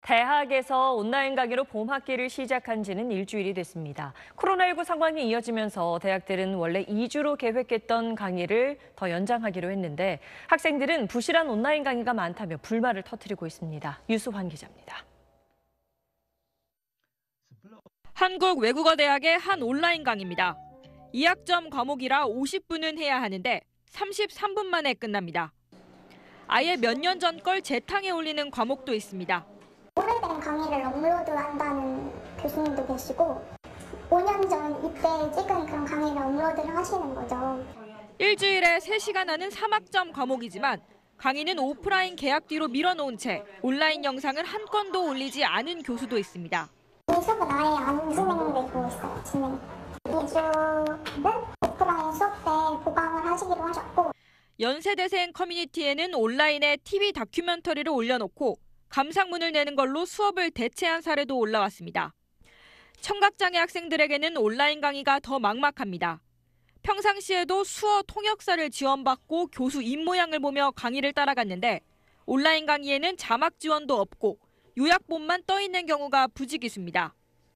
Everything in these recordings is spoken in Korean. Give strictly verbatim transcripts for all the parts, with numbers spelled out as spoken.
대학에서 온라인 강의로 봄 학기를 시작한 지는 일주일이 됐습니다. 코로나십구 상황이 이어지면서 대학들은 원래 이 주로 계획했던 강의를 더 연장하기로 했는데 학생들은 부실한 온라인 강의가 많다며 불만을 터뜨리고 있습니다. 유수환 기자입니다. 한국외국어대학의 한 온라인 강의입니다. 이 학점 과목이라 오십 분은 해야 하는데 삼십삼 분 만에 끝납니다. 아예 몇 년 전 걸 재탕에 올리는 과목도 있습니다. 오래된 강의를 업로드한다는 교수님도 계시고 오 년 전 이때 찍은 그런 강의를 업로드를 하시는 거죠. 일주일에 세 시간 하는 삼 학점 과목이지만 강의는 오프라인 개학 뒤로 밀어놓은 채 온라인 영상을 한 건도 올리지 않은 교수도 있습니다. 이 수업은 아예 안 진행되고 있어요. 진행. 이 주는 오프라인 수업 때 보강을 하시기로 하셨고. 연세대생 커뮤니티에는 온라인에 티비 다큐멘터리를 올려놓고 감상문을 내는 걸로 수업을 대체한 사례도 올라왔습니다. 청각장애 학생들에게는 온라인 강의가 더 막막합니다. 평상시에도 수어 통역사를 지원받고 교수 입모양을 보며 강의를 따라갔는데 온라인 강의에는 자막 지원도 없고 요약본만 떠 있는 경우가 부지기수입니다.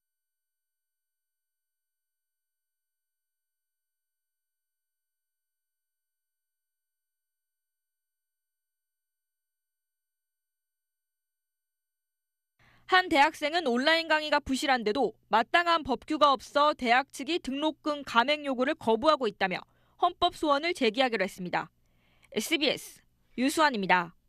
한 대학생은 온라인 강의가 부실한데도 마땅한 법규가 없어 대학 측이 등록금 감액 요구를 거부하고 있다며 헌법 소원을 제기하기로 했습니다. 에스비에스 유수환입니다.